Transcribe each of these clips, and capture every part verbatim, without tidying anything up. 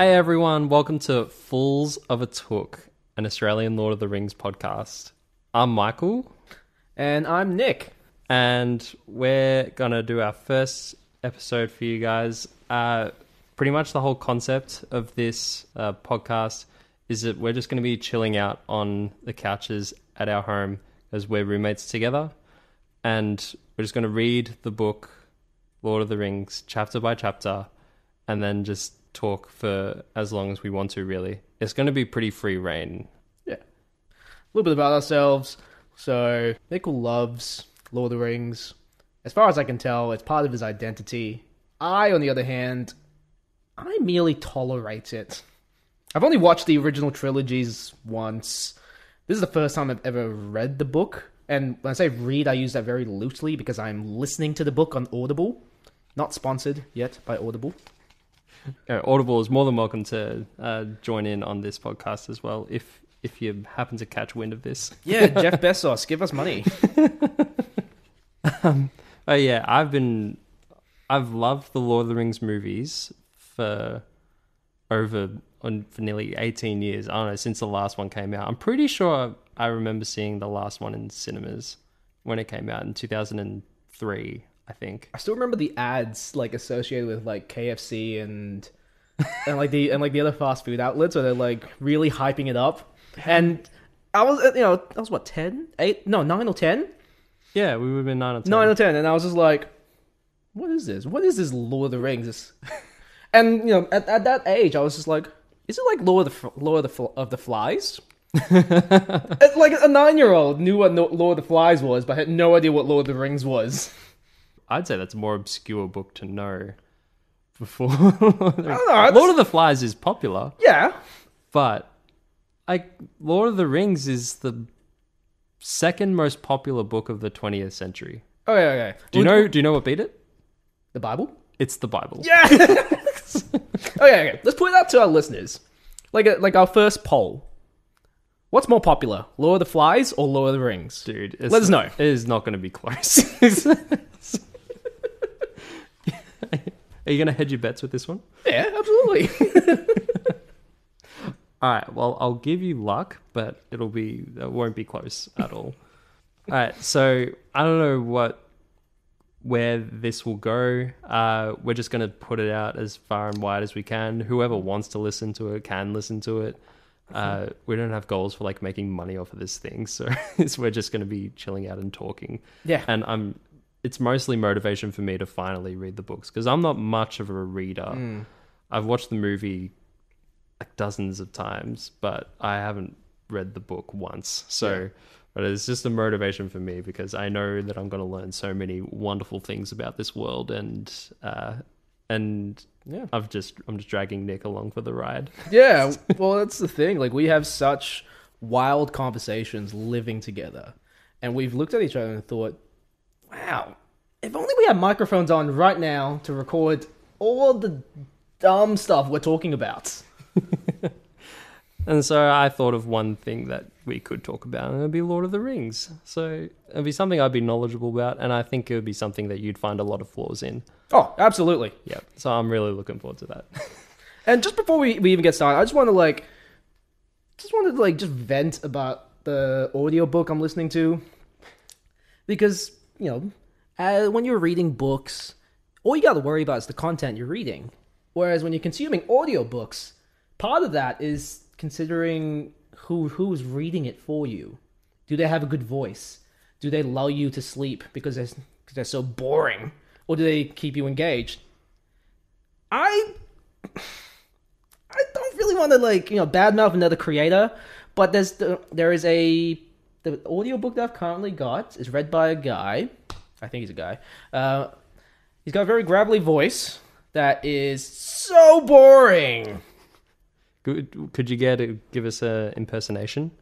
Hey everyone, welcome to Fools of a Took, an Australian Lord of the Rings podcast. I'm Michael. And I'm Nick. And we're going to do our first episode for you guys. Uh, pretty much the whole concept of this uh, podcast is that we're just going to be chilling out on the couches at our home as we're roommates together. And we're just going to read the book, Lord of the Rings, chapter by chapter, and then just talk for as long as we want to, really. It's going to be pretty free reign. Yeah. A little bit about ourselves. So, Michael loves Lord of the Rings. As far as I can tell, it's part of his identity. I, on the other hand, I merely tolerate it. I've only watched the original trilogies once. This is the first time I've ever read the book. And when I say read, I use that very loosely because I'm listening to the book on Audible. Not sponsored yet by Audible. Uh, Audible is more than welcome to uh, join in on this podcast as well, if if you happen to catch wind of this. Yeah, Jeff Bezos, give us money. um, oh yeah, I've been, I've loved the Lord of the Rings movies for over on for nearly eighteen years. I don't know, since the last one came out. I'm pretty sure I remember seeing the last one in cinemas when it came out in two thousand three. I think I still remember the ads like associated with like K F C and and like the and like the other fast food outlets where they're like really hyping it up. And I was, you know, I was what, ten, eight, no, nine or ten. Yeah, we would have been nine or ten. Nine or ten, and I was just like, "What is this? What is this Lord of the Rings?" And you know, at, at that age, I was just like, "Is it like Lord of the Lord of the, of the Flies?" Like a nine-year-old knew what Lord of the Flies was, but had no idea what Lord of the Rings was. I'd say that's a more obscure book to know before. I don't know, Lord of the Flies is popular. Yeah. But like Lord of the Rings is the second most popular book of the twentieth century. Okay, okay. Do you know do you know what beat it? The Bible? It's the Bible. Yeah. okay, okay. Let's put it out to our listeners. Like a, like our first poll. What's more popular, Lord of the Flies or Lord of the Rings? Dude, let us know. It is not going to be close. Are you going to hedge your bets with this one? Yeah, absolutely. All right, well, I'll give you luck, but it'll be it won't be close at all. All right, so I don't know what where this will go. Uh, we're just going to put it out as far and wide as we can. Whoever wants to listen to it can listen to it. Uh, we don't have goals for like making money off of this thing, so we're just going to be chilling out and talking. Yeah, and I'm. It's mostly motivation for me to finally read the books because I'm not much of a reader. Mm. I've watched the movie like dozens of times, but I haven't read the book once. So, yeah. But it's just a motivation for me because I know that I'm going to learn so many wonderful things about this world, and uh, and yeah, I've just I'm just dragging Nick along for the ride. Yeah, well, that's the thing. Like we have such wild conversations living together, and we've looked at each other and thought, wow, if only we had microphones on right now to record all the dumb stuff we're talking about. And so I thought of one thing that we could talk about, and it would be Lord of the Rings. So it would be something I'd be knowledgeable about, and I think it would be something that you'd find a lot of flaws in. Oh, absolutely. Yeah, so I'm really looking forward to that. And just before we, we even get started, I just want to like, just wanted to like just vent about the audiobook I'm listening to. Because, you know, uh, when you're reading books, all you got to worry about is the content you're reading. Whereas when you're consuming audiobooks, part of that is considering who who's reading it for you. Do they have a good voice? Do they lull you to sleep because they're, because they're so boring? Or do they keep you engaged? I I don't really want to like, you know, badmouth another creator, but there's the, there is a the audiobook that I've currently got is read by a guy. I think he's a guy. Uh, he's got a very gravelly voice that is so boring. Could, could you get to give us a impersonation?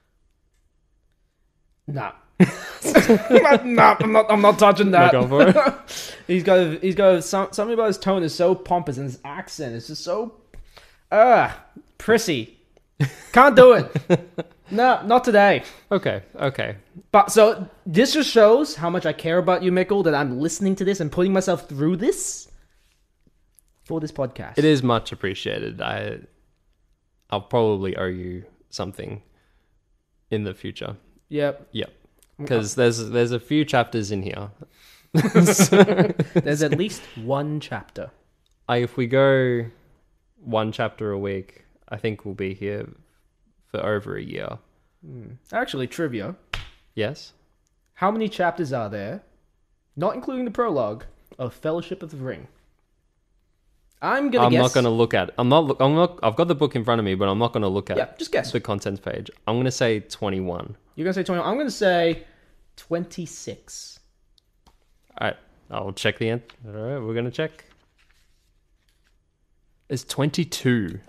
Nah. nah, I'm not. I'm not touching that. Not going for it. he's got. He's got some, something about his tone is so pompous, and his accent is just so, ah, uh, prissy. Can't do it. No, not today. Okay, okay. But so this just shows how much I care about you, Mikkel. That I'm listening to this and putting myself through this. for this podcast. It is much appreciated. I, I'll probably owe you something in the future. Yep. Yep. Because there's there's a few chapters in here. There's at least one chapter. I, if we go one chapter a week, I think we'll be here for over a year. Hmm. Actually, trivia. Yes? How many chapters are there, not including the prologue, of Fellowship of the Ring? I'm gonna I'm guess. not gonna look at. I'm not. Look. I'm not. I've got the book in front of me, but I'm not gonna look at. Yeah, just guess. The contents page. I'm gonna say twenty-one. You're gonna say twenty. I'm gonna say twenty-six. All right. I'll check the end. All right. We're gonna check. It's twenty-two.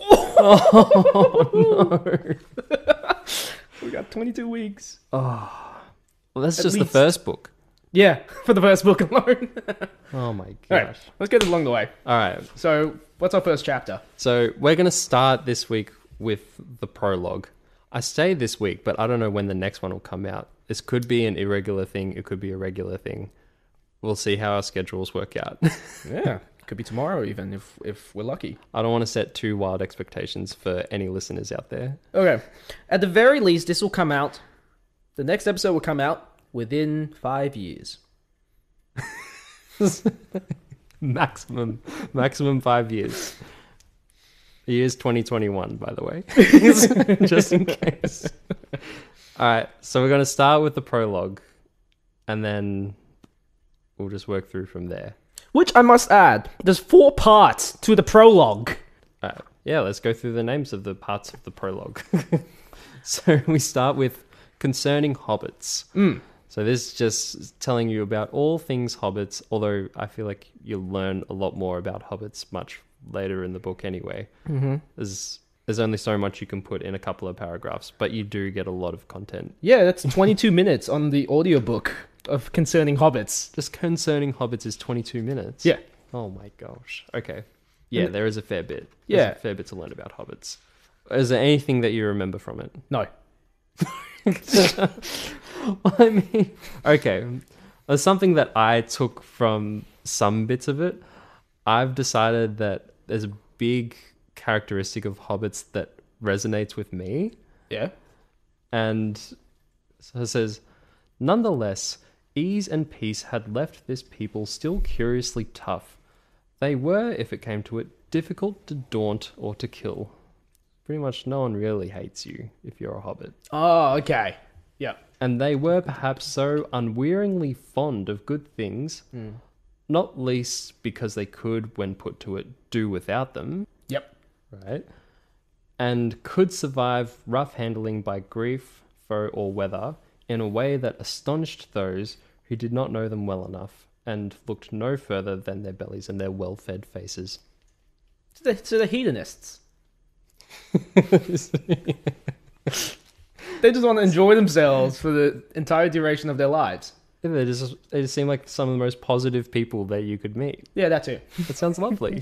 Oh no! We got twenty-two weeks. Oh, well, that's At just least. the first book. Yeah, for the first book alone. Oh my gosh. All right, let's get it along the way. All right. So, what's our first chapter? So we're gonna start this week with the prologue. I say this week, but I don't know when the next one will come out. This could be an irregular thing. It could be a regular thing. We'll see how our schedules work out. Yeah, could be tomorrow even if if we're lucky. I don't want to set too wild expectations for any listeners out there. Okay, at the very least, this will come out. The next episode will come out within five years. maximum, maximum five years. The year's twenty twenty-one, by the way, just in case. All right, so we're going to start with the prologue, and then we'll just work through from there. Which I must add, there's four parts to the prologue. All right, yeah, let's go through the names of the parts of the prologue. So we start with Concerning Hobbits. Mm. So this is just telling you about all things hobbits, although I feel like you'll learn a lot more about hobbits much later in the book anyway. Mm-hmm. There's, there's only so much you can put in a couple of paragraphs, but you do get a lot of content. Yeah, that's twenty-two minutes on the audiobook of Concerning Hobbits. Just Concerning Hobbits is twenty-two minutes? Yeah. Oh my gosh. Okay. Yeah, And- there is a fair bit. There's Yeah. a fair bit to learn about hobbits. Is there anything that you remember from it? No. I mean, okay. There's something that I took from some bits of it. I've decided that there's a big characteristic of hobbits that resonates with me. Yeah. And so it says, nonetheless, ease and peace had left this people still curiously tough. They were, if it came to it, difficult to daunt or to kill. Pretty much no one really hates you if you're a hobbit. Oh, okay. Yeah. And they were perhaps so unwearingly fond of good things, Mm. not least because they could, when put to it, do without them, Yep. right? And could survive rough handling by grief, foe, or weather in a way that astonished those who did not know them well enough and looked no further than their bellies and their well-fed faces. So the, so the hedonists. They just want to enjoy themselves for the entire duration of their lives. Yeah, they just they just seem like some of the most positive people that you could meet. Yeah, that too. That sounds lovely.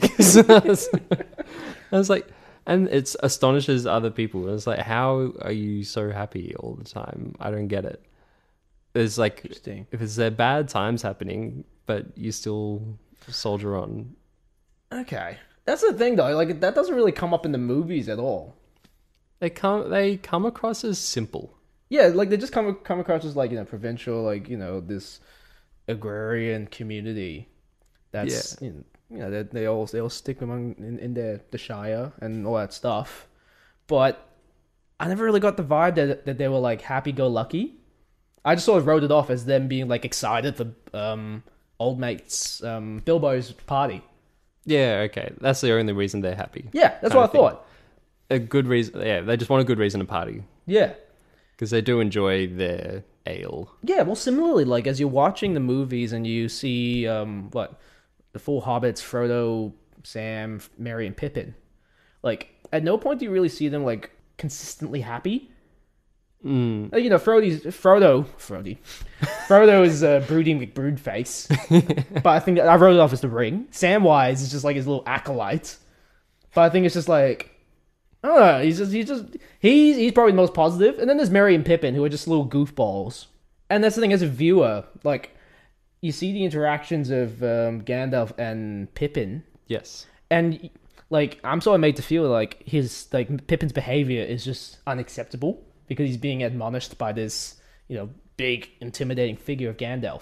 I was like, and it astonishes other people. It's like, how are you so happy all the time? I don't get it. There's like, Interesting. if it's their bad times happening, but you still soldier on. Okay. That's the thing, though. Like, that doesn't really come up in the movies at all. They come they come across as simple. Yeah, like, they just come come across as, like, you know, provincial, like, you know, this agrarian community that's, Yeah. you know, you know, they, they all they all stick among in, in their the Shire and all that stuff. But I never really got the vibe that that they were, like, happy-go-lucky. I just sort of wrote it off as them being, like, excited for um, old mate's um, Bilbo's party. Yeah, okay. That's the only reason they're happy. Yeah, that's kind what I of thing. thought. A good reason. Yeah, they just want a good reason to party. Yeah. Because they do enjoy their ale. Yeah, well, similarly, like, as you're watching the movies and you see, um, what, the four hobbits, Frodo, Sam, Merry, and Pippin, like, at no point do you really see them, like, consistently happy. Mm. Uh, You know, Frodo's, Frodo, Frody, Frodo is uh, brooding with brood face, but I think I wrote it off as the ring. Samwise is just like his little acolyte, but I think it's just like, I don't know, he's just, he's just, he's, he's probably the most positive. And then there's Merry and Pippin, who are just little goofballs. And that's the thing, as a viewer, like, you see the interactions of um, Gandalf and Pippin, Yes. and like I'm sort of made to feel like his like Pippin's behavior is just unacceptable because he's being admonished by this, you know, big intimidating figure of Gandalf.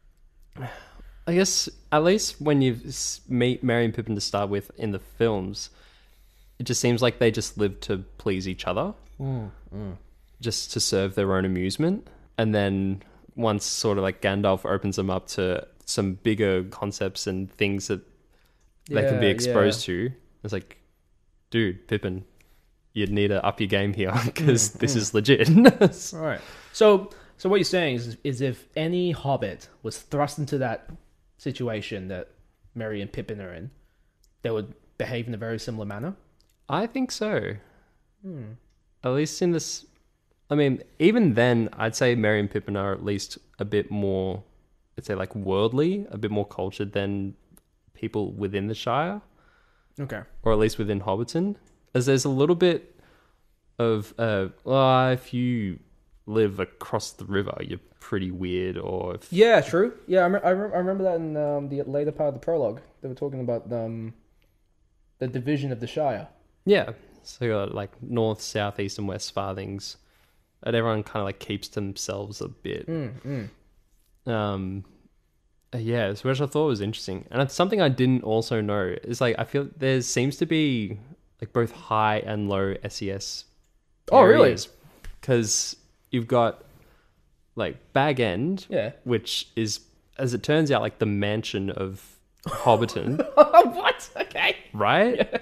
I guess at least when you meet Merry and Pippin to start with in the films, it just seems like they just live to please each other, Mm, mm. just to serve their own amusement. And then once sort of like Gandalf opens them up to some bigger concepts and things that they can be Yeah, exposed yeah. to, it's like, dude, Pippin, you'd need to up your game here because Mm, this mm. is legit. All right. So, so what you're saying is, is if any Hobbit was thrust into that situation that Merry and Pippin are in, they would behave in a very similar manner. I think so. Hmm. At least in this, I mean, even then, I'd say Merry and Pippin are at least a bit more, I'd say like worldly, a bit more cultured than people within the Shire, Okay. or at least within Hobbiton. As there's a little bit of, uh, well, if you live across the river, you're pretty weird, or if, Yeah, true. Yeah, I, me- I, re- I remember that in um, the later part of the prologue. They were talking about um, the division of the Shire. yeah. So you got like north, south, east, and west farthings, and everyone kind of like keeps to themselves a bit. Mm, mm. Um, uh, yeah, so which I thought was interesting, and it's something I didn't also know is like I feel there seems to be like both high and low S E S. Oh, really? Because you've got like Bag End, Yeah. which is, as it turns out, like the mansion of Hobbiton, What? Okay. right?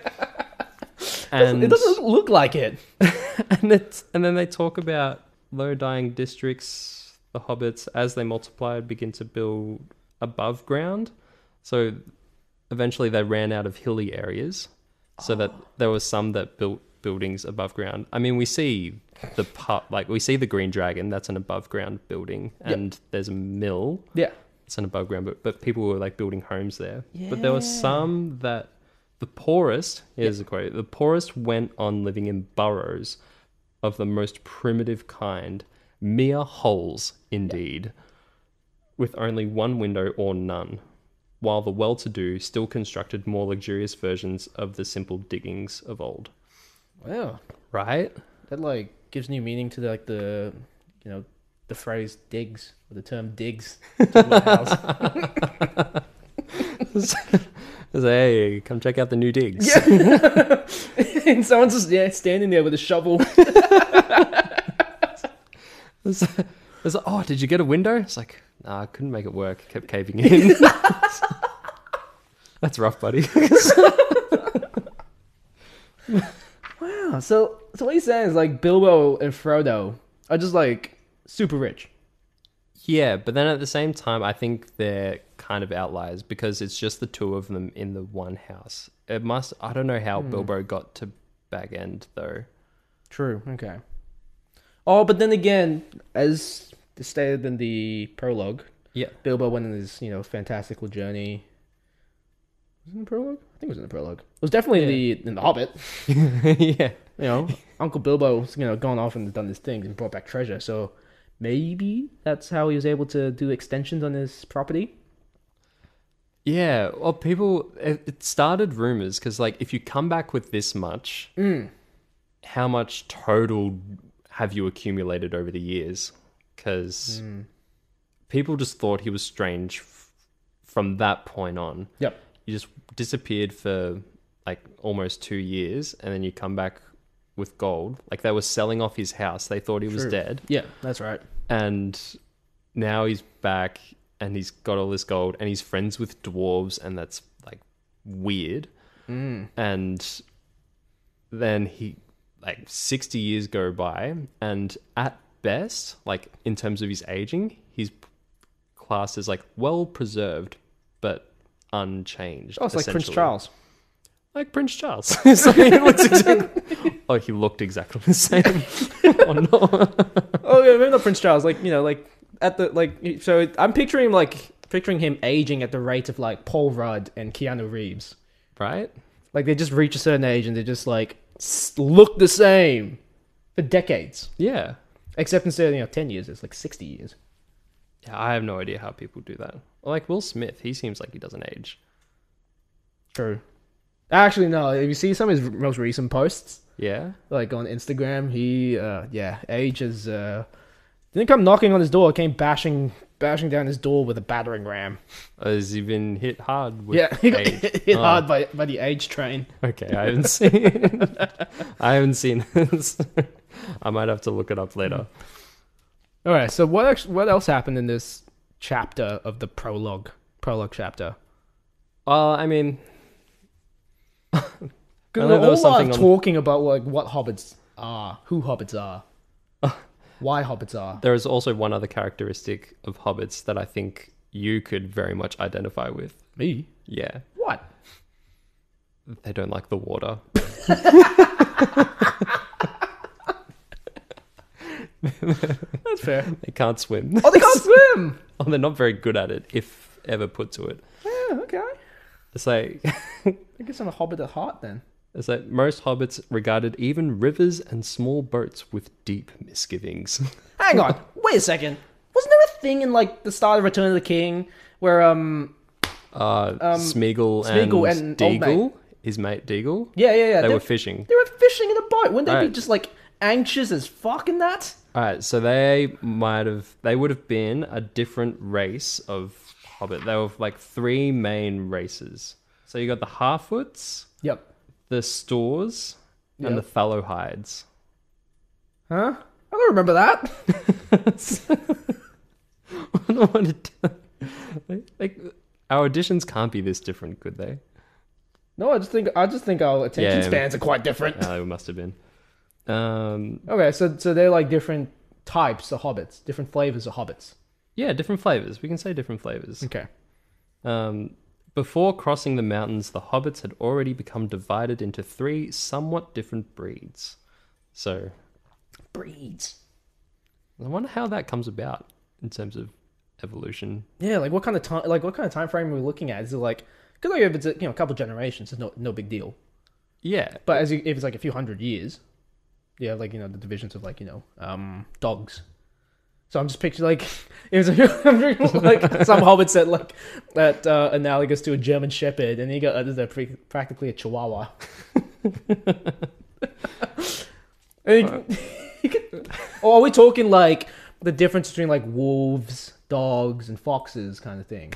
And It doesn't look like it. and it's and then they talk about low dying districts, the hobbits as they multiply begin to build above ground. So eventually they ran out of hilly areas, so that there was some that built buildings above ground. I mean, we see the part like we see the Green Dragon, that's an above ground building, and Yep. there's a mill, Yeah. it's an above ground, but, but people were like building homes there. But there were Yeah. some that the poorest, here's a quote, the poorest went on living in burrows of the most primitive kind, mere holes indeed, with only one window or none, while the well-to-do still constructed more luxurious versions of the simple diggings of old. Wow. Right? That like gives new meaning to the, like the, you know, the phrase digs or the term digs. To my house. It's like, hey, come check out the new digs. Yeah. And someone's just yeah standing there with a shovel. It's, it's like, oh, did you get a window? It's like, nah, I couldn't make it work. Kept caving in. That's rough, buddy. Wow. So so what he's saying is like Bilbo and Frodo are just like super rich. Yeah, but then at the same time, I think they're kind of outliers because it's just the two of them in the one house. It must, I don't know how Hmm. Bilbo got to Bag End, though. True. Okay. Oh, but then again, as stated in the prologue, Yeah. Bilbo went on his, you know, fantastical journey. Was it in the prologue? I think it was in the prologue. It was definitely Yeah. in the in the Hobbit. Yeah. You know, Uncle Bilbo's, you know, gone off and done his things and brought back treasure. So maybe that's how he was able to do extensions on his property. Yeah. Well, people, it, it started rumors because, like, if you come back with this much, Mm. how much total have you accumulated over the years? Because Mm. people just thought he was strange f- from that point on. Yep. You just disappeared for like almost two years and then you come back with gold. Like they were selling off his house. They thought he was True. dead. Yeah, that's right. And now he's back and he's got all this gold and he's friends with dwarves and that's like weird. Mm. And then he like sixty years go by and at best, like in terms of his aging, he's classed as like well preserved but unchanged. Oh, it's like Prince essentially. Charles. Like Prince Charles. It's like, he looks exactly. Oh, he looked exactly the same. Oh no. Oh yeah, maybe not Prince Charles. Like you know, like at the like. So I'm picturing him like picturing him aging at the rate of like Paul Rudd and Keanu Reeves. Right? Like they just reach a certain age and they just like s- look the same for decades. Yeah. Except instead of you know ten years, it's like sixty years. Yeah, I have no idea how people do that. Like Will Smith, he seems like he doesn't age. True. Actually, no. If you see some of his most recent posts, Yeah. like on Instagram, he, uh, yeah, age is, uh, didn't come knocking on his door, came bashing, bashing down his door with a battering ram. Has he been hit hard with Yeah, he got age? hit Oh, hard by, by the age train. Okay, I haven't seen. I haven't seen this. I might have to look it up later. All right, so what ex- what else happened in this chapter of the prologue prologue chapter? Uh, I mean, I Because know we're there was all something uh, on- talking about like what hobbits are, who hobbits are, why hobbits are. there is also one other characteristic of hobbits that I think you could very much identify with. Me? Yeah, What? they don't like the water. That's fair. They can't swim. Oh, they can't swim. Oh, they're not very good at it, if ever put to it. Yeah, okay. It's like I guess I'm a hobbit at heart then. it's like most hobbits regarded even rivers and small boats with deep misgivings. Hang on, wait a second. Wasn't there a thing in like the start of Return of the King where um Uh, Um, Smeagol, Smeagol and, and Old Deagle, his mate Deagle, yeah yeah yeah they they, were fishing. they were fishing in a boat. Wouldn't they be Alright. just like anxious as fuck in that? All right, so they might have, they would have been a different race of hobbit. They were like three main races. So you got the Harfoots, Yep. the Stores, and Yep. the Fallowhides. Huh? I don't remember that. I don't know what it like, like, our auditions can't be this different, could they? No, I just think I just think our attention Yeah. spans are quite different. Yeah, they must have been. Um, Okay, so so they're like different types of hobbits, different flavors of hobbits. yeah, different flavors. We can say different flavors. Okay. Um, before crossing the mountains, the hobbits had already become divided into three somewhat different breeds. So, Breeds. I wonder how that comes about in terms of evolution. Yeah, like what kind of time? Like what kind of time frame are we looking at? Is it like because like if it's a, you know a couple generations, it's no no big deal. Yeah, But as you, if it's like a few hundred years, yeah, like you know the divisions of like you know um dogs. So I'm just picturing like it was like some hobbits that like that uh, analogous to a German Shepherd, and you got others that are pre- practically a Chihuahua. And you, you could, or are we talking like the difference between like wolves, dogs, and foxes kind of thing?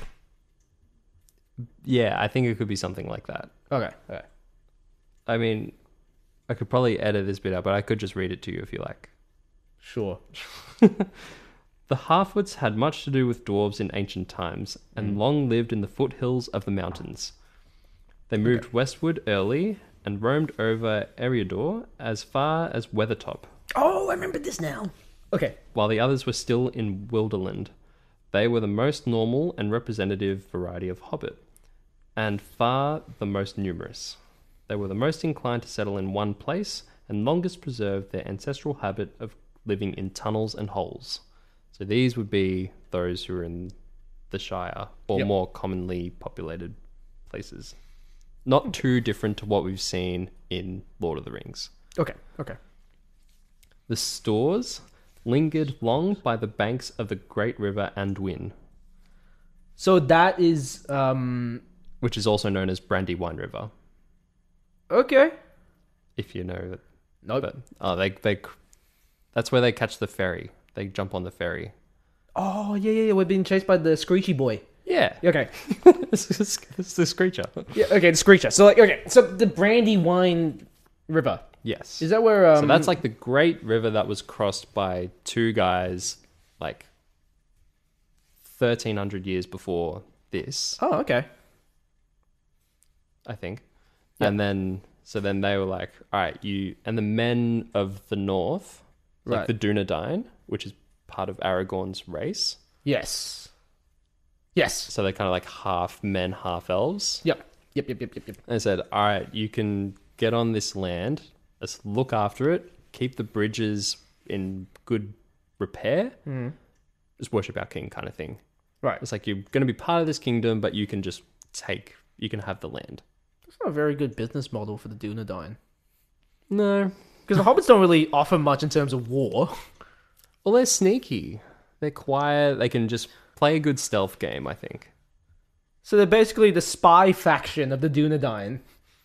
yeah, I think it could be something like that. Okay, okay. I mean, I could probably edit this bit out, but I could just read it to you if you like. Sure. The Harfoots had much to do with dwarves in ancient times, and long lived in the foothills of the mountains. They moved westward early and roamed over Eriador as far as Weathertop, Oh, I remember this now. Okay. while the others were still in Wilderland. They were the most normal and representative variety of hobbit, and far the most numerous. They were the most inclined to settle in one place, and longest preserved their ancestral habit of living in tunnels and holes. So these would be those who are in the Shire, or Yep. more commonly populated places. Not too different to what we've seen in Lord of the Rings. Okay. Okay. The Stores lingered long by the banks of the great river Anduin, So that is um which is also known as Brandywine River, okay. if you know that. Nope. But oh, they they that's where they catch the ferry. They jump on the ferry. Oh yeah, yeah, yeah. We're being chased by the Screechy boy. Yeah, Okay. it's, it's, it's the Screecher. Yeah. Okay. The Screecher. So like, okay. So the Brandywine River. Yes. Is that where? Um, So that's like the great river that was crossed by two guys, like thirteen hundred years before this, Oh, okay. I think. Yeah. And then, so then they were like, all right, you, and the men of the north, like Right. the Dunedain, which is part of Aragorn's race. Yes. Yes. So they're kind of like half men, half elves. Yep. Yep. Yep. Yep. Yep. Yep. And they said, all right, you can get on this land, let's look after it, keep the bridges in good repair, Mm. just worship our king kind of thing. Right. It's like you're going to be part of this kingdom, but you can just take, you can have the land. That's not a very good business model for the Dunedain. No. Because the hobbits don't really offer much in terms of war. Well, they're sneaky. They're quiet. They can just play a good stealth game, I think. So they're basically the spy faction of the Dunedain.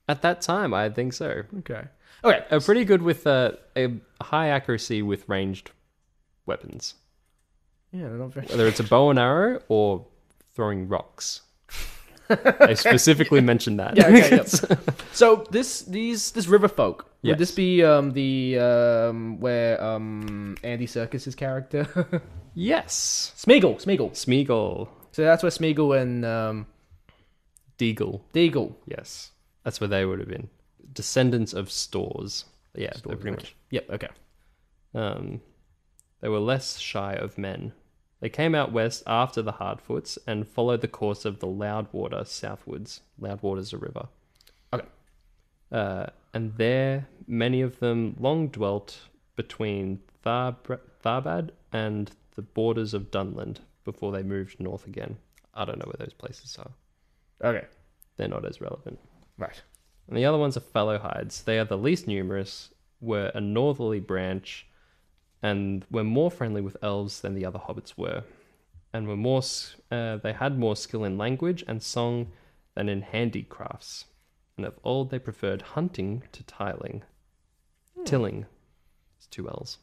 At that time, I think so. Okay. Okay. Uh, pretty good with uh, a high accuracy with ranged weapons. Yeah, they're not very... Whether it's a bow and arrow or throwing rocks. They specifically mentioned that. Yeah, okay, yep. So this these this river folk, Yes. would this be um the um where um Andy Serkis's character Yes. Smeagol, Smeagol. Smeagol. So that's where Smeagol and um Deagle. Deagle. Yes. That's where they would have been. Descendants of stores. Yeah, they're Stores, pretty okay. much. Yep, okay. Um, they were less shy of men. They came out west after the Hardfoots and followed the course of the Loudwater southwards. Loudwater's a river. Okay. Uh, and there, many of them long dwelt between Thar- Tharbad and the borders of Dunland before they moved north again. I don't know where those places are. Okay. They're not as relevant. Right. And the other ones are Fellowhides. They are the least numerous, were a northerly branch, and were more friendly with elves than the other hobbits were, and were more. Uh, they had more skill in language and song than in handicrafts, and of old they preferred hunting to tiling. Hmm. Tilling. It's two L's.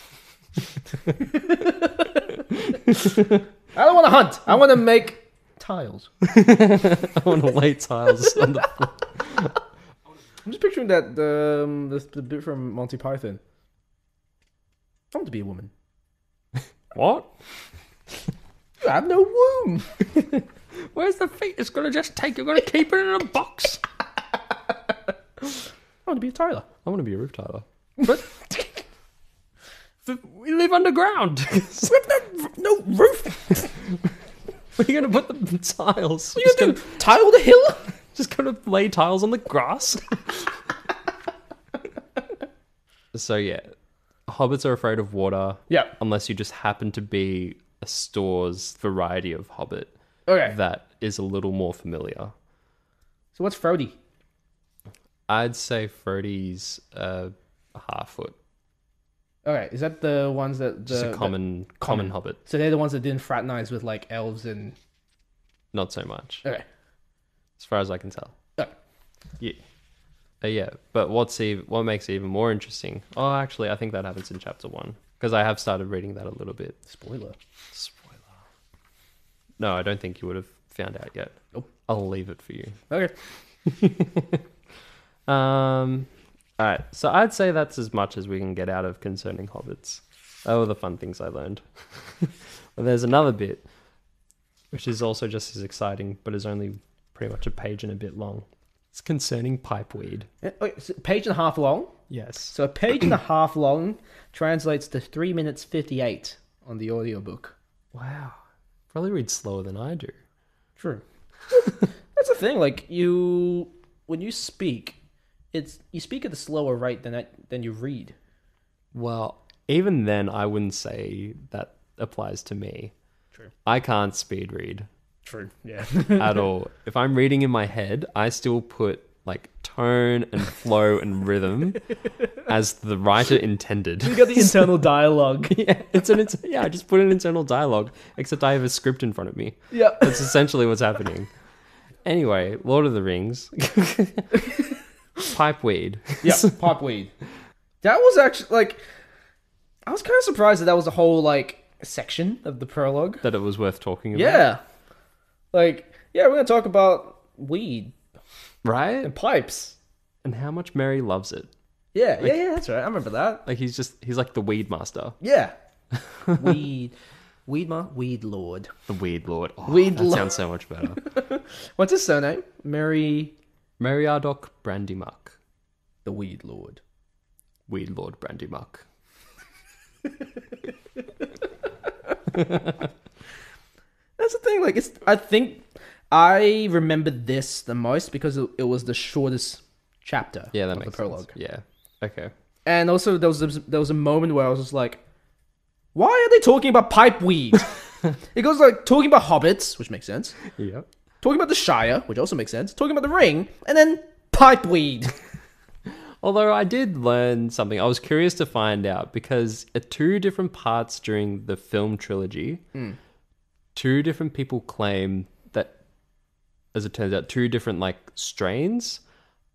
I don't want to hunt. I want to make tiles. I want to lay tiles on the floor. I'm just picturing that the, um, the the bit from Monty Python. I want to be a woman. What? You have no womb. Where's the feet? It's gonna just take. You're gonna keep it in a box. I want to be a tiler. I want to be a roof tiler. But we live underground. no, no roof. Where are you going to put the tiles? You Just gonna gonna, tile the hill? just going to lay tiles on the grass? So yeah, hobbits are afraid of water. Yeah. Unless you just happen to be a store's variety of hobbit. Okay. That is a little more familiar. So what's Frody? I'd say Frody's uh, a half foot. Okay, is that the ones that... The, Just a common, the, common hobbit. So they're the ones that didn't fraternize with like elves and... Not so much. Okay. As far as I can tell. Okay. Yeah. Uh, yeah, but what's even, what makes it even more interesting... Oh, actually, I think that happens in chapter one. Because I have started reading that a little bit. Spoiler. Spoiler. No, I don't think you would have found out yet. Nope. I'll leave it for you. Okay. um... Alright, so I'd say that's as much as we can get out of concerning hobbits. Oh, the fun things I learned. But there's another bit, which is also just as exciting, but is only pretty much a page and a bit long. It's concerning pipeweed. Yeah, okay, so page and a half long. Yes. So a page and a half long translates to three minutes fifty-eight on the audiobook. Wow. Probably read slower than I do. True. That's the thing, like, you... When you speak... It's you speak at a slower rate than that, than you read. Well, even then, I wouldn't say that applies to me. True. I can't speed read. True. Yeah. At all. If I'm reading in my head, I still put like tone and flow and rhythm as the writer intended. You got the internal dialogue. Yeah, it's an it's, yeah. I just put an internal dialogue, except I have a script in front of me. Yeah. That's essentially what's happening. Anyway, Lord of the Rings. Pipeweed. Yeah, pipeweed. That was actually, like... I was kind of surprised that that was a whole, like, section of the prologue. That it was worth talking about. Yeah. Like, yeah, we're going to talk about weed. Right? And pipes. And how much Mary loves it. Yeah, Like- yeah, yeah, that's right. I remember that. Like, he's just, he's like the weed master. Yeah. Weed. Weed ma? Weed lord. The weed lord. Oh, Weed that lord. sounds so much better. What's his surname? Mary... Meriadoc Brandymuck. The weed lord. Weed Lord Brandymuck. That's the thing, like, it's... I think I remember this the most because it, it was the shortest chapter Yeah, that of makes the prologue. sense. Yeah. Okay. And also, there was, a, there was a moment where I was just like, why are they talking about pipe weed? It goes like, talking about hobbits, which makes sense. Yep. Talking about the Shire, which also makes sense. Talking about the ring, and then pipe weed. Although I did learn something. I was curious to find out because at two different parts during the film trilogy, Mm. two different people claim that, as it turns out, two different like strains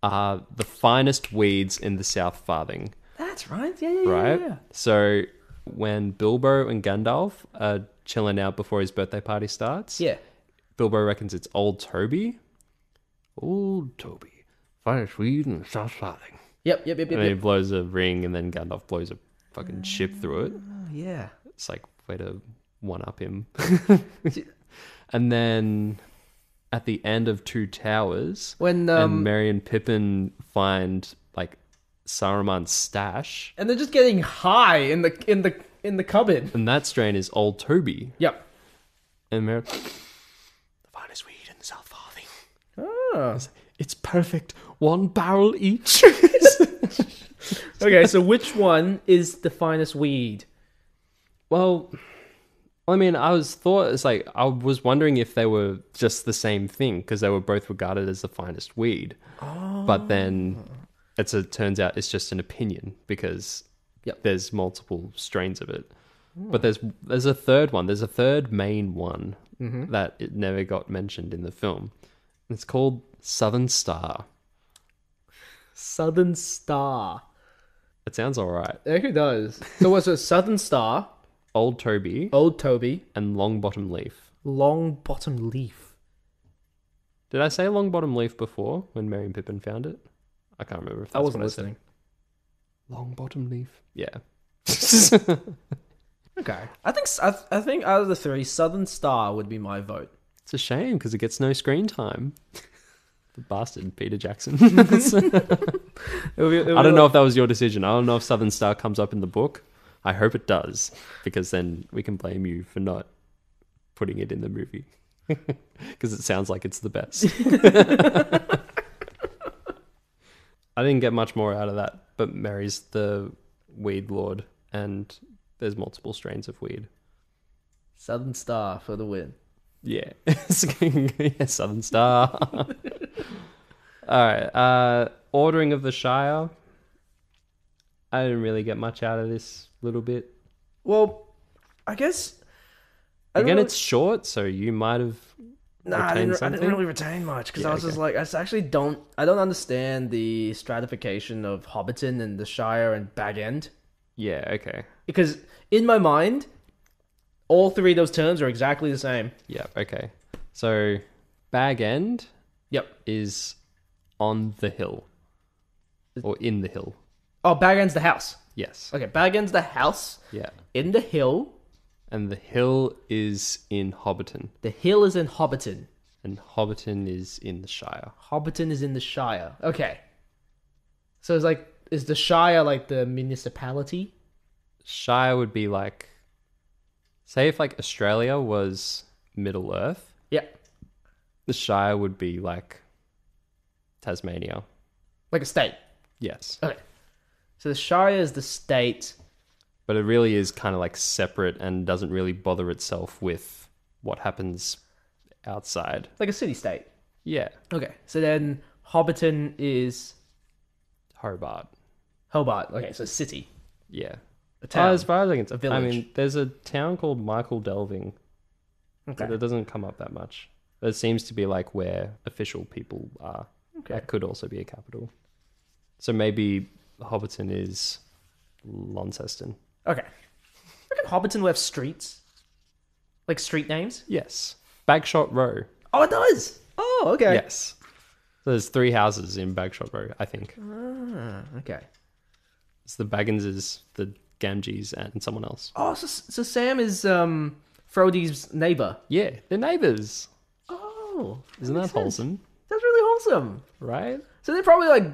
are the finest weeds in the South Farthing. That's right. Yeah, yeah, Right? yeah, yeah. So when Bilbo and Gandalf are chilling out before his birthday party starts, Yeah. Bilbo reckons it's old Toby. Old Toby. Finest weed in the South Farthing. Yep, yep, yep, yep. And then he yep. blows a ring, and then Gandalf blows a fucking ship through it. Oh, yeah. It's like, way to one-up him. And then at the end of Two Towers, When um, and Merry and Pippin find like Saruman's stash, and they're just getting high in the in the in the cupboard. and that strain is Old Toby. Yep. And Merry, the finest weed in the South Farthing. Oh. It's perfect. One barrel each. Okay, so which one is the finest weed? Well, I mean, I was thought it's like I was wondering if they were just the same thing because they were both regarded as the finest weed. Oh. But then it's a turns out it's just an opinion because Yep. there's multiple strains of it. But there's there's a third one. There's a third main one Mm-hmm. that it never got mentioned in the film. It's called Southern Star. Southern Star. It sounds all right. It actually does. So what's it? Southern Star, Old Toby Old Toby, and Long Bottom Leaf. Long Bottom Leaf. Did I say Long Bottom Leaf before when Merry and Pippin found it? I can't remember if that's I wasn't what I said. listening. Long Bottom Leaf. Yeah. Okay. I think I, I think out of the three, Southern Star would be my vote. It's a shame because it gets no screen time. The bastard, Peter Jackson. It'll be- it'll I don't be know like- if that was your decision. I don't know if Southern Star comes up in the book. I hope it does, because then we can blame you for not putting it in the movie. Because it sounds like it's the best. I didn't get much more out of that, but Mary's the weed lord, and there's multiple strains of weed. Southern Star for the win. Yeah. Yeah, Southern Star. All right. Uh, ordering of the Shire. I didn't really get much out of this little bit. Well, I guess. I don't Again, know- it's short, so you might have Nah, I retained didn't, I something. didn't really retain much because Yeah, I was just okay. like, I s- actually don't, I don't understand the stratification of Hobbiton and the Shire and Bag End, Yeah, okay. because in my mind, all three of those terms are exactly the same. Yeah, okay. So, Bag End Yep. is on the hill. Or in the hill. Oh, Bag End's the house. Yes. Okay, Bag End's the house Yeah. in the hill. And the hill is in Hobbiton. The hill is in Hobbiton. And Hobbiton is in the Shire. Hobbiton is in the Shire. Okay. So it's like, is the Shire like the municipality? Shire would be like... Say if like Australia was Middle Earth, Yeah. the Shire would be like Tasmania. Like a state. Yes. Okay. So the Shire is the state. But it really is kind of like separate and doesn't really bother itself with what happens outside. Like a city-state. Yeah. Okay. So then Hobbiton is Hobart. Hobart. Okay, so city. Yeah. A town. Oh, as far as I can tell. A village. I mean, there's a town called Michael Delving. Okay. But it doesn't come up that much. It seems to be like where official people are. Okay. That could also be a capital. So maybe Hobbiton is Launceston. Okay. Reckon Hobbiton will have streets? Like street names? Yes. Bagshot Row. Oh, it does! Oh, okay. Yes. So there's three houses in Bagshot Row, I think. Ah, okay. It's the Bagginses, the Gamgees, and someone else. Oh, so, so Sam is um Frody's neighbor. Yeah, they're neighbours. Oh. Isn't that makes sense. wholesome? That's really wholesome. Right? So they probably like...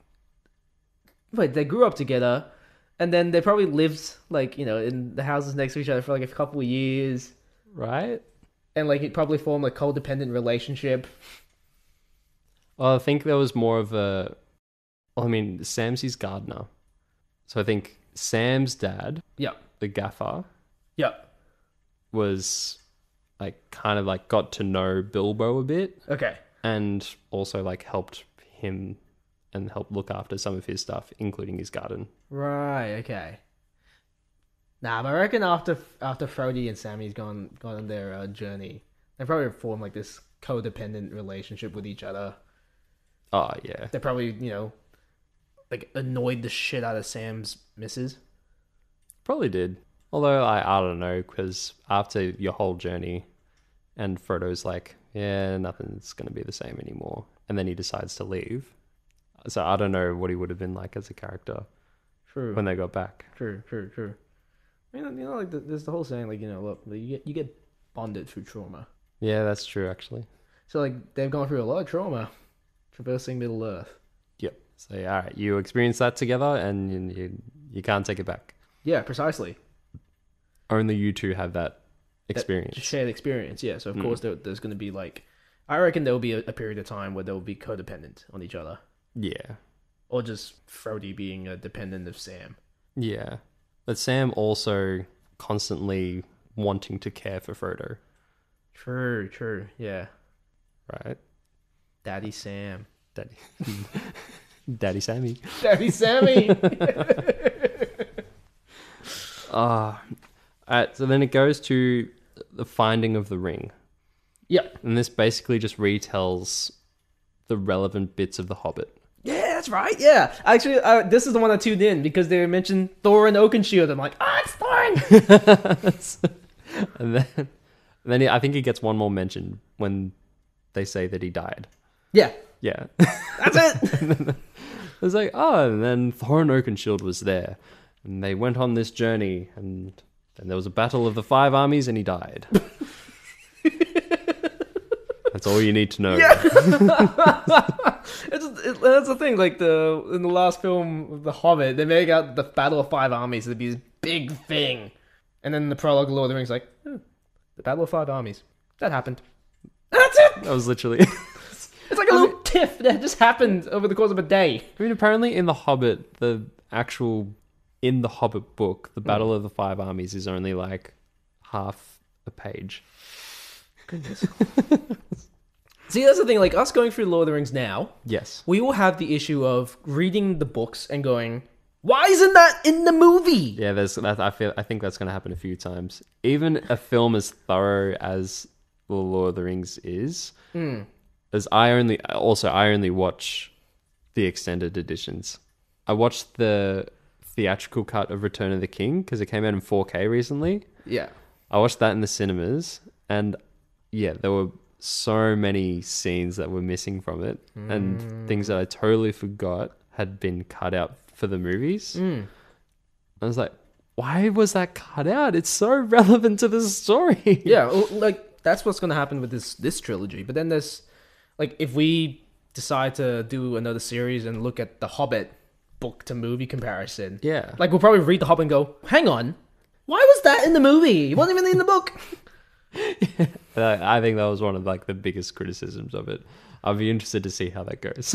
Wait, they grew up together, and then they probably lived, like, you know, in the houses next to each other for like a couple of years, Right? and like it probably formed a codependent relationship. Well, I think there was more of a... Well, I mean, Sam's his gardener. So I think Sam's dad, Yep. the gaffer, Yep. was like kind of like got to know Bilbo a bit Okay. and also like helped him and helped look after some of his stuff, including his garden. Right. Okay. Nah, but I reckon after after Frody and Sammy's gone gone on their uh, journey, they probably formed like this codependent relationship with each other. Oh, yeah. They probably, you know, like annoyed the shit out of Sam's missus. Probably did. Although, I, I don't know, because after your whole journey, and Frodo's like, yeah, nothing's going to be the same anymore. And then he decides to leave. So I don't know what he would have been like as a character True. when they got back. True, true, true. I mean, you know, like the, there's the whole saying, like, you know, look, you get you get bonded through trauma. Yeah, that's true, actually. So, like, they've gone through a lot of trauma traversing Middle Earth. Yep. So, yeah, all right, you experience that together, and you, you, you can't take it back. Yeah, precisely. Only you two have that experience. That shared experience, yeah. So, of Mm. course, there, there's going to be, like, I reckon there will be a, a period of time where they'll be codependent on each other. Yeah. Or just Frody being a dependent of Sam. Yeah. But Sam also constantly wanting to care for Frodo, True, true, yeah. right? Daddy Sam. Daddy. Daddy Sammy. Daddy Sammy! Ah. Alright, so then it goes to the finding of the ring. Yep. And this basically just retells the relevant bits of The Hobbit. Yeah, that's right. Yeah, actually, uh, this is the one I tuned in because they mentioned Thorin Oakenshield. I'm like, ah, it's Thorin. and then, and then he, I think he gets one more mention when they say that he died. Yeah, Yeah, that's it. it's like, oh, and then Thorin Oakenshield was there, and they went on this journey, and then there was a battle of the five armies, and he died. That's all you need to know. Yeah. it's, it, that's the thing. Like the in the last film of The Hobbit, they make out the Battle of Five Armies to be this big thing, and then the prologue of Lord of the Rings, like oh, the Battle of Five Armies that happened. That's it. That was literally. It's like a little tiff that just happened over the course of a day. I mean, apparently in The Hobbit, the actual in the Hobbit book, the Battle mm. of the Five Armies is only like half a page. Goodness. See, that's the thing. Like us going through Lord of the Rings now, Yes. we will have the issue of reading the books and going, "Why isn't that in the movie?" Yeah, there's. That, I feel. I think that's going to happen a few times. Even a film as thorough as The Lord of the Rings is, Mm. as I only also I only watch the extended editions. I watched the theatrical cut of Return of the King because it came out in four K recently. Yeah. I watched that in the cinemas, and yeah, there were so many scenes that were missing from it, mm. and things that I totally forgot had been cut out for the movies. Mm. I was like, why was that cut out? It's so relevant to the story. Yeah, like that's what's going to happen with this this trilogy. But then there's like if we decide to do another series and look at the Hobbit book to movie comparison, Yeah. like we'll probably read the Hobbit and go, "Hang on, why was that in the movie? It wasn't even in the book." Yeah. I think that was one of like the biggest criticisms of it. I'll be interested to see how that goes.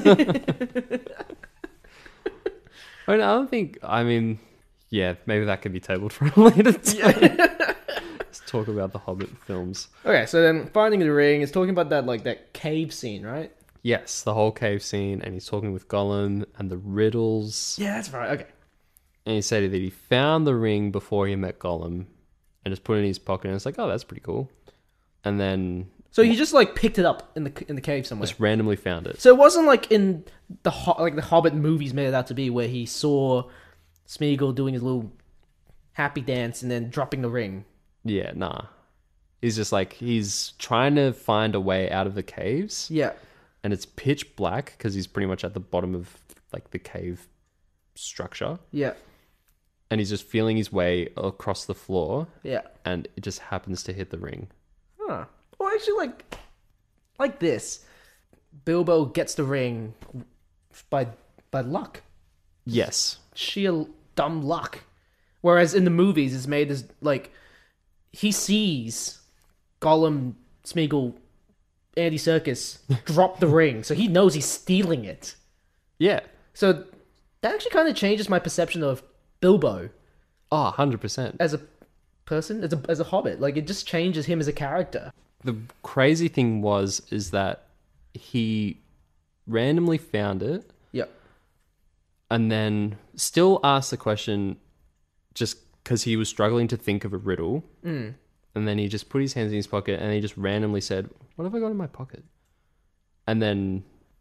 I mean, I don't think. I mean, yeah, maybe that could be tabled for a later time. Let's talk about the Hobbit films. Okay, so then Finding the Ring is talking about that like that cave scene, right? Yes, the whole cave scene, and he's talking with Gollum and the riddles. Yeah, that's right. Okay. And he said that he found the ring before he met Gollum, and just put it in his pocket. And it's like, oh, that's pretty cool. And then So he just like picked it up in the in the cave somewhere. just randomly found it. So it wasn't like in the Ho- like the Hobbit movies made it out to be, where he saw Smeagol doing his little happy dance and then dropping the ring. Yeah, nah. He's just like, he's trying to find a way out of the caves. Yeah. And it's pitch black because he's pretty much at the bottom of like the cave structure. Yeah. And he's just feeling his way across the floor. Yeah. And it just happens to hit the ring. Huh. Well, actually, like, like this, Bilbo gets the ring by by luck, Yes. sheer dumb luck. Whereas in the movies, it's made as like he sees Gollum, Smeagol, Andy Serkis drop the ring, so he knows he's stealing it. Yeah. So that actually kind of changes my perception of Bilbo Oh, one hundred percent. as a person, as a as a hobbit. Like it just changes him as a character. The crazy thing was, is that he randomly found it. Yep. And then still asked the question just because he was struggling to think of a riddle. Mm. And then he just put his hands in his pocket and he just randomly said, what have I got in my pocket? And then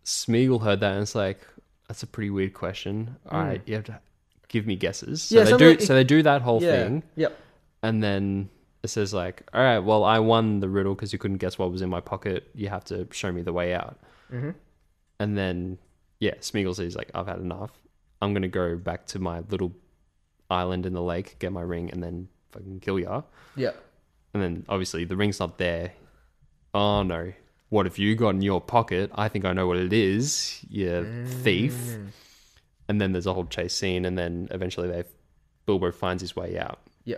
Smeagol heard that and it's like, that's a pretty weird question. All Mm. right, you have to give me guesses. So Yeah, they something do. like- So they do that whole Yeah. thing, Yep. and then it says like, all right, well, I won the riddle because you couldn't guess what was in my pocket. You have to show me the way out. Mm-hmm. And then, yeah, Smeagol says like, I've had enough. I'm gonna go back to my little island in the lake, get my ring, and then fucking kill ya. Yeah. And then obviously the ring's not there. Oh no. What have you got in your pocket? I think I know what it is, you Mm. thief. And then there's a whole chase scene, and then eventually they Bilbo finds his way out. Yeah.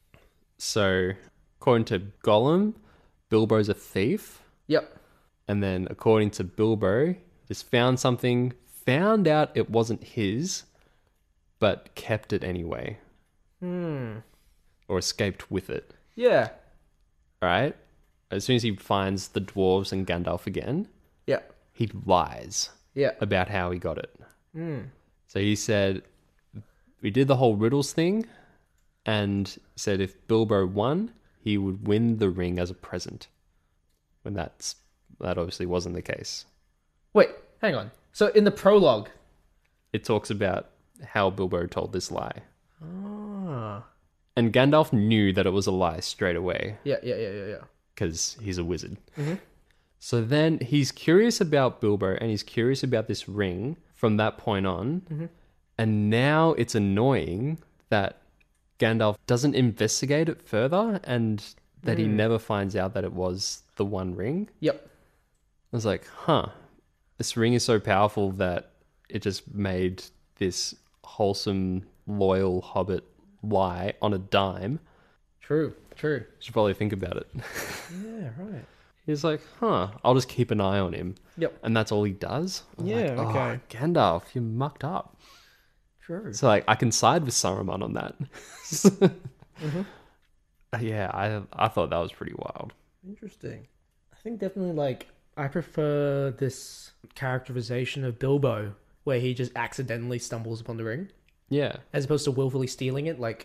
So, according to Gollum, Bilbo's a thief. Yep. And then according to Bilbo, just found something, found out it wasn't his, but kept it anyway. Hmm. Or escaped with it. Yeah. Right? As soon as he finds the dwarves and Gandalf again, Yeah. he lies Yeah. about how he got it. Hmm. So he said, we did the whole riddles thing, and said if Bilbo won, he would win the ring as a present. When that's that obviously wasn't the case. Wait, hang on. So in the prologue. It talks about how Bilbo told this lie. Ah. And Gandalf knew that it was a lie straight away, Yeah, yeah, yeah, yeah, yeah. because he's a wizard. Mm-hmm. So then he's curious about Bilbo, and he's curious about this ring from that point on. Mm-hmm. And now it's annoying that Gandalf doesn't investigate it further, and that he never finds out that it was the One Ring. Yep. I was like, huh, this ring is so powerful that it just made this wholesome, loyal hobbit lie on a dime. True, true. Should probably think about it. Yeah, right. He's like, huh, I'll just keep an eye on him. Yep. And that's all he does? I was Yeah, like, oh, okay. Gandalf, you mucked up. True. So, like, I can side with Saruman on that. Mm-hmm. Yeah, I I thought that was pretty wild. Interesting. I think definitely, like, I prefer this characterization of Bilbo, where he just accidentally stumbles upon the ring, Yeah. as opposed to willfully stealing it, like,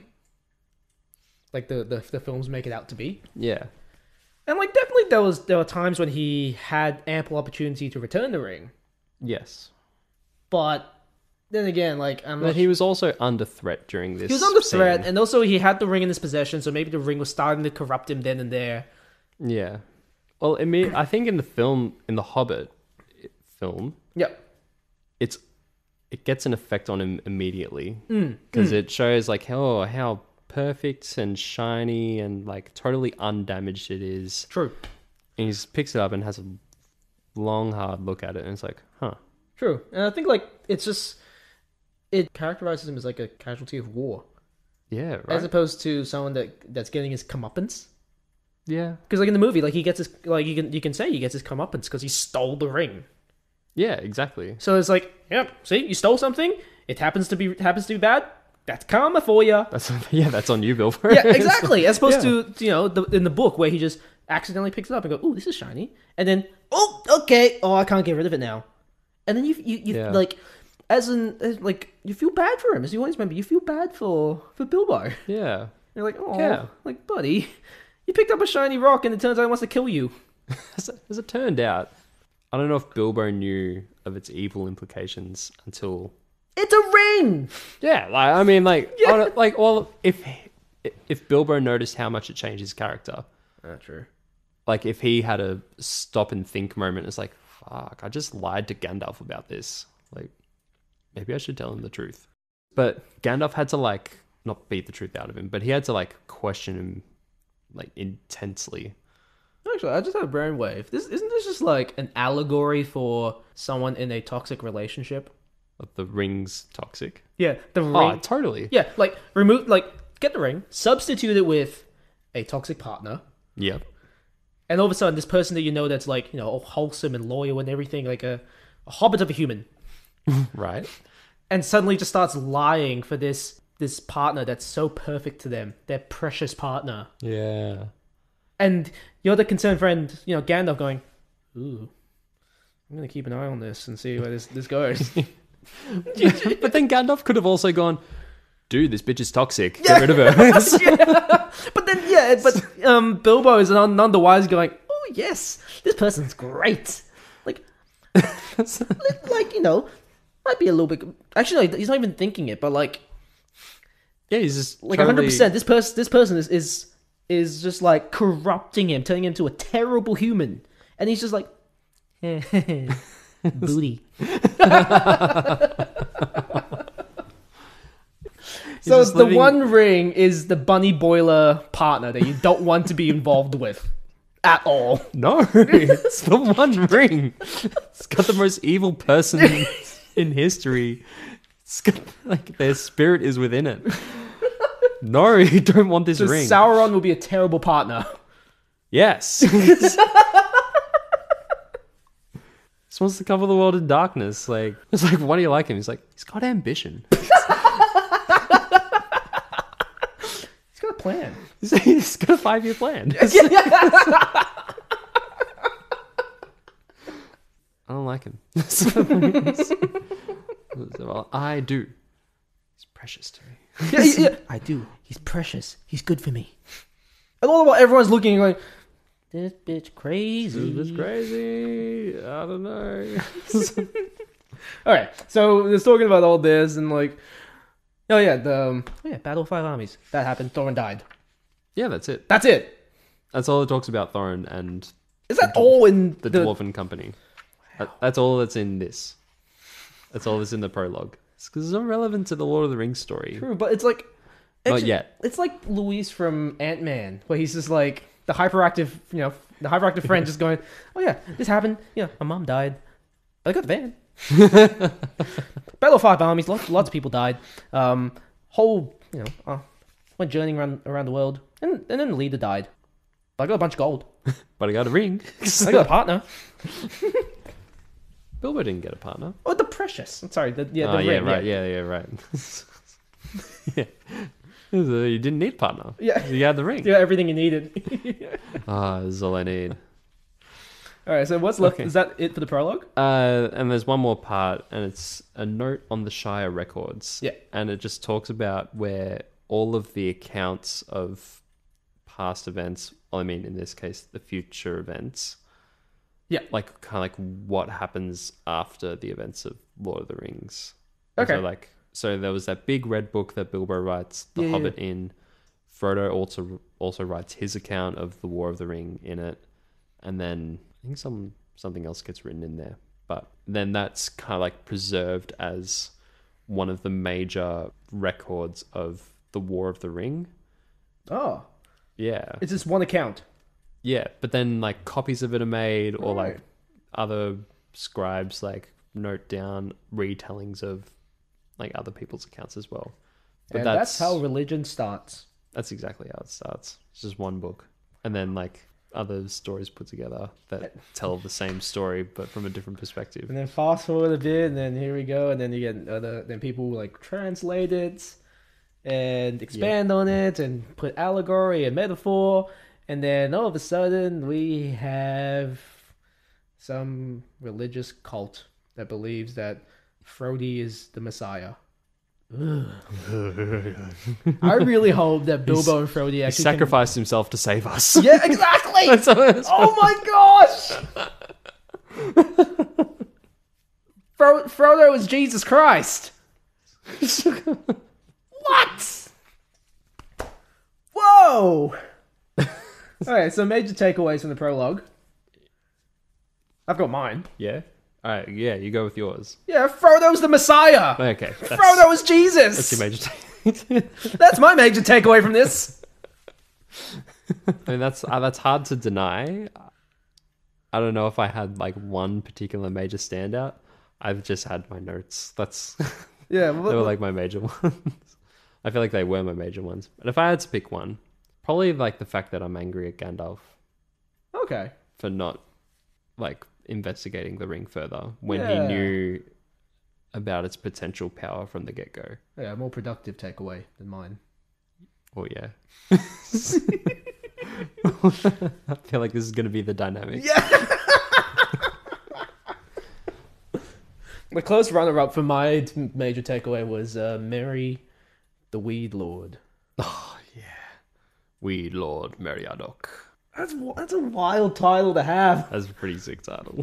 like the, the, the films make it out to be. Yeah. And, like, definitely there was there were times when he had ample opportunity to return the ring, Yes. but then again, like, I'm not But he was also under threat during this He was under scene. threat, and also he had the ring in his possession, so maybe the ring was starting to corrupt him then and there. Yeah. Well, I mean, I think in the film, in the Hobbit film, Yep. it's it gets an effect on him immediately Mm. because it shows like how how perfect and shiny and like totally undamaged it is. True. And he just picks it up and has a long, hard look at it, and it's like, huh. True. And I think, like, it's just... It characterizes him as, like, a casualty of war. Yeah, right. As opposed to someone that that's getting his comeuppance. yeah. Because, like, in the movie, like, he gets his... Like, you can you can say he gets his comeuppance because he stole the ring. Yeah, exactly. So it's like, yep, see, you stole something. It happens to be happens to be bad. That's karma for you. That's yeah, that's on you, Bilbo. Yeah, exactly. As opposed Yeah. to, you know, the, in the book where he just accidentally picks it up and go, "Ooh, this is shiny," and then, "Oh, okay, oh, I can't get rid of it now," and then you, you, you Yeah. like, as in, as, like, you feel bad for him as you always remember. You feel bad for for Bilbo. Yeah. You're like, "Oh, Yeah. like, buddy, you picked up a shiny rock and it turns out it wants to kill you." As it, as it turned out, I don't know if Bilbo knew of its evil implications until. It's a ring. Yeah, like I mean, like, Yeah. on, like, well, if if Bilbo noticed how much it changed his character, That's true. like if he had a stop and think moment, it's like, fuck, I just lied to Gandalf about this. Like, maybe I should tell him the truth. But Gandalf had to like not beat the truth out of him, but he had to like question him like intensely. Actually, I just had a brainwave. This isn't this just like an allegory for someone in a toxic relationship? Of the ring's toxic. Yeah, the ring. Oh, totally. Yeah, like remove, like get the ring, substitute it with a toxic partner, Yep. and all of a sudden, this person that you know that's like, you know, all wholesome and loyal and everything, like a, a hobbit of a human, Right. and suddenly just starts lying for this this partner that's so perfect to them, their precious partner, Yeah. and you're the concerned friend, you know, Gandalf, going, "Ooh, I'm gonna keep an eye on this and see where this this goes." But then Gandalf could have also gone, dude, this bitch is toxic. Get rid of her. Yeah. But then, yeah, but um, Bilbo is none, none the wise going, "Oh, yes, this person's great." Like, Like, you know, might be a little bit. Actually, no, he's not even thinking it, but like, yeah, he's just like totally... one hundred percent. This person, this person is is is just like corrupting him, turning him into a terrible human, and he's just like, booty. So the living... one ring is the bunny boiler partner that you don't want to be involved with at all. No, it's the one ring. It's got the most evil person in history. It's got, like, their spirit is within it. No, you don't want this so ring. Sauron will be a terrible partner. Yes. This wants to cover the world in darkness. Like, it's like, why do you like him? He's like, he's got ambition. He's got a plan. He's got a five-year plan. I don't like him. Well, I do. He's precious to me. Yeah, yeah, yeah. I do. He's precious. He's good for me. And all the while, everyone's looking and going, this bitch crazy. This bitch crazy. I don't know. All right. So it's talking about all this and like, oh yeah, the um, oh yeah, Battle of Five Armies. That happened. Thorin died. Yeah, that's it. That's it. That's all it talks about Thorin and... Is that all in the, the... Dwarven Company? Wow. That, that's all that's in this. That's all that's in the prologue. It's because it's not relevant to the Lord of the Rings story. True, but it's like... Not actually, yet. It's like Luis from Ant-Man, where he's just like, the hyperactive, you know, the hyperactive friend just going, oh yeah, this happened. Yeah, my mom died. But I got the van. Battle of Five Armies, lots, lots of people died. Um, whole, you know, uh, went journeying around around the world, and and then the leader died. But I got a bunch of gold. But I got a ring. I got a partner. Bilbo didn't get a partner. Oh, the precious. I'm sorry. The, yeah, the oh, ring, yeah, right. Yeah, yeah, yeah right. Yeah. You didn't need a partner. Yeah. You had the ring. You got everything you needed. Ah, oh, this is all I need. All right, so what's left? Okay. Is that it for the prologue? Uh, and there's one more part, and it's a note on the Shire records. Yeah. And it just talks about where all of the accounts of past events, well, I mean, in this case, the future events. Yeah. Like, kind of like what happens after the events of Lord of the Rings. Okay. So, like, so there was that big red book that Bilbo writes, The yeah, Hobbit, yeah. in. Frodo also also writes his account of the War of the Ring in it. And then I think some something else gets written in there. But then that's kind of like preserved as one of the major records of the War of the Ring. Oh. Yeah. It's just one account. Yeah, but then like copies of it are made, or Right. like other scribes like note down retellings of like other people's accounts as well. But And that's, that's how religion starts. That's exactly how it starts. It's just one book. And then like other stories put together that tell the same story but from a different perspective. And then fast forward a bit, and then here we go, and then you get other. Then people like translate it and expand yeah. on it and put allegory and metaphor, and then all of a sudden we have some religious cult that believes that Frody is the Messiah. I really hope that Bilbo He's, and Frody actually he sacrificed can... himself to save us. Yeah, exactly. Oh my gosh! Fro- Frodo is Jesus Christ. What? Whoa! Alright, so major takeaways from the prologue. I've got mine. Yeah? Alright, yeah, you go with yours. Yeah, Frodo's the Messiah! Okay. Frodo is Jesus! That's your major takeaway. That's my major takeaway from this. I mean, that's uh, that's hard to deny. I don't know if I had like one particular major standout. I've just had my notes. That's yeah, well, they were like my major ones. I feel like they were my major ones. But if I had to pick one, probably like the fact that I'm angry at Gandalf. Okay. For not like investigating the ring further when yeah. he knew about its potential power from the get-go. Yeah, more productive takeaway than mine. Oh yeah. I feel like this is going to be the dynamic. Yeah. The close runner-up for my major takeaway was uh, Merry the Weed Lord. Oh yeah, Weed Lord Meriadoc. That's that's a wild title to have. That's a pretty sick title.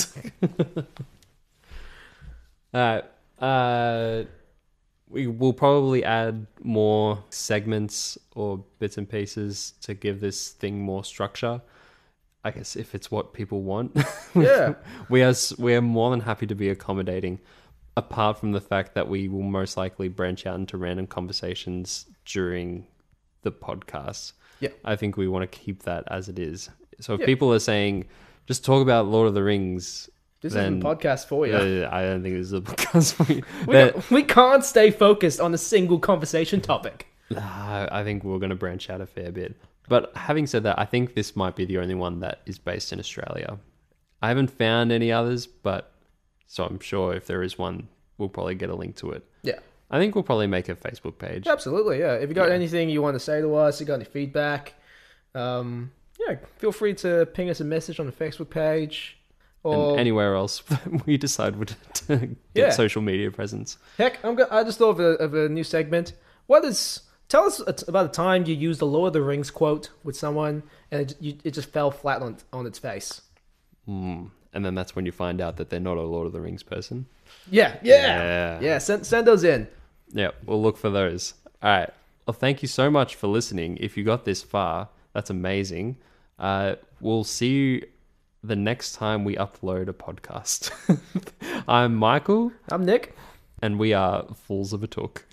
Alright. Uh, we will probably add more segments or bits and pieces to give this thing more structure. I guess if it's what people want. Yeah. we are we are more than happy to be accommodating, apart from the fact that we will most likely branch out into random conversations during the podcast. Yeah. I think we want to keep that as it is. So if Yeah. people are saying, just talk about Lord of the Rings, This then, isn't a podcast for you. uh, I don't think this is a podcast for you. we, That- ca- we can't stay focused on a single conversation topic. Uh, I think we're going to branch out a fair bit. But having said that, I think this might be the only one that is based in Australia. I haven't found any others, but so I'm sure if there is one, we'll probably get a link to it. Yeah. I think we'll probably make a Facebook page. Absolutely, yeah. If you got Yeah. anything you want to say to us, you got any feedback, um, yeah, feel free to ping us a message on the Facebook page. Or And anywhere else we decide would to get Yeah. social media presence. heck, I'm go- I just thought of a, of a new segment. What is... Tell us about a time you used a Lord of the Rings quote with someone and it, you, it just fell flat on on its face. Mm. And then that's when you find out that they're not a Lord of the Rings person. Yeah, yeah, Yeah. yeah. Send send those in. Yeah, we'll look for those. All right. Well, thank you so much for listening. If you got this far, that's amazing. Uh, we'll see you the next time we upload a podcast. I'm Michael, I'm Nick. and we are Fools of a Took.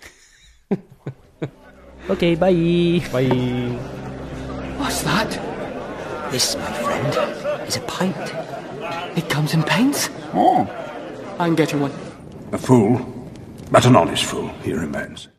Okay, bye. Bye. What's that? This, my friend, is a pint. It comes in pints. Oh, I'm getting one. a fool, but an honest fool he remains.